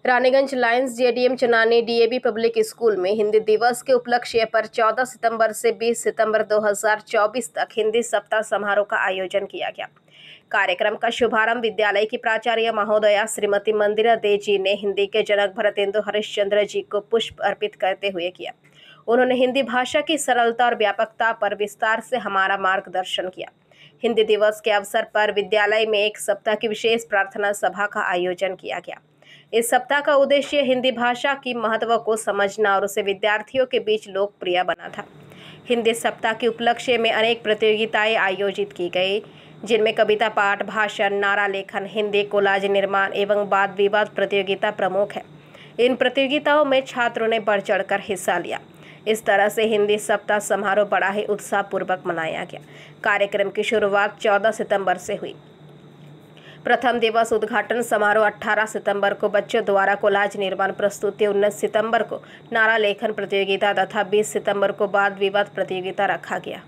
Raniganj Lions JDM Chanani DAV public school में हिंदी दिवस के उपलक्ष्य पर 14 सितंबर से 20 सितंबर 2024 तक हिंदी सप्ताह समारोह का आयोजन किया गया। कार्यक्रम का शुभारंभ विद्यालय की प्राचार्य महोदया श्रीमती मंदिरा दे जी ने हिंदी के जनक भरतेंदु हरिश्चंद्र जी को पुष्प अर्पित करते हुए किया। उन्होंने हिंदी भाषा की सरलता और व्यापकता पर विस्तार से हमारा मार्गदर्शन किया। हिंदी दिवस के अवसर पर विद्यालय में एक सप्ताह की विशेष प्रार्थना सभा का आयोजन किया गया। इस सप्ताह का उद्देश्य हिंदी भाषा की महत्व को समझना और उसे विद्यार्थियों के बीच लोकप्रिय बना था। हिंदी सप्ताह के उपलक्ष्य में अनेक प्रतियोगिताएं आयोजित की गई, जिनमें कविता पाठ, भाषण, नारा लेखन, हिंदी कोलाज निर्माण एवं वाद विवाद प्रतियोगिता प्रमुख है। इन प्रतियोगिताओं में छात्रों ने बढ़ चढ़कर हिस्सा लिया। इस तरह से हिंदी सप्ताह समारोह बड़ा ही उत्साहपूर्वक मनाया गया। कार्यक्रम की शुरुआत 14 सितंबर से हुई। प्रथम दिवस उद्घाटन समारोह 18 सितंबर को बच्चों द्वारा कोलाज निर्माण प्रस्तुति, 19 सितंबर को नारा लेखन प्रतियोगिता तथा 20 सितंबर को वाद विवाद प्रतियोगिता रखा गया।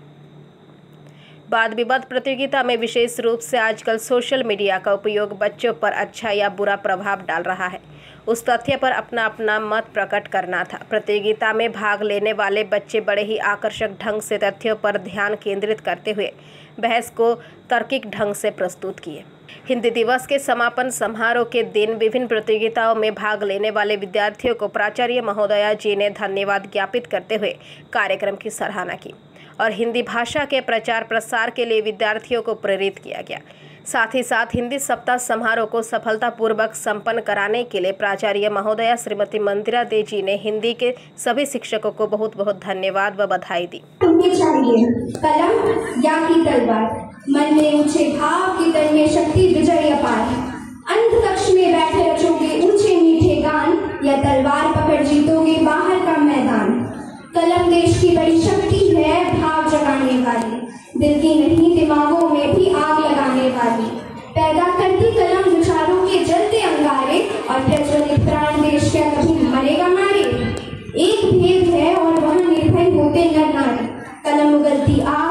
वाद विवाद प्रतियोगिता में विशेष रूप से आजकल सोशल मीडिया का उपयोग बच्चों पर अच्छा या बुरा प्रभाव डाल रहा है, उस तथ्य पर अपना अपना मत प्रकट करना था। प्रतियोगिता में भाग लेने वाले बच्चे बड़े ही आकर्षक ढंग से तथ्यों पर ध्यान केंद्रित करते हुए बहस को तार्किक ढंग से प्रस्तुत किए। हिंदी दिवस के समापन समारोह के दिन विभिन्न प्रतियोगिताओं में भाग लेने वाले विद्यार्थियों को प्राचार्य महोदया जी ने धन्यवाद ज्ञापित करते हुए कार्यक्रम की सराहना की और हिंदी भाषा के प्रचार प्रसार के लिए विद्यार्थियों को प्रेरित किया गया। साथ ही साथ हिंदी सप्ताह समारोह को सफलतापूर्वक संपन्न कराने के लिए प्राचार्य महोदया श्रीमती मंदिरा दे जी ने हिंदी के सभी शिक्षकों को बहुत बहुत धन्यवाद व बधाई दी। तुम्हें चाहिए कलम या की तलवार, मन में ऊंचे भाव की तल में शक्ति विजय अपार। अंत कक्ष में बैठे रचोगे ऊंचे मीठे गान, या तलवार पकड़ जीतोगे बाहर का मैदान। कलम देश की बड़ी शक्ति है, भाव जगाने वाली, दिल की नहीं दिमागों में भी आग लगाने वाली। पैदा करती कलम विचारों के जलते अंगारे, और प्रज्वलित प्राण देश क्या कभी मरेगा मारे। एक भेद है और वह निर्भय होते नर नारी, कलम उगलती आग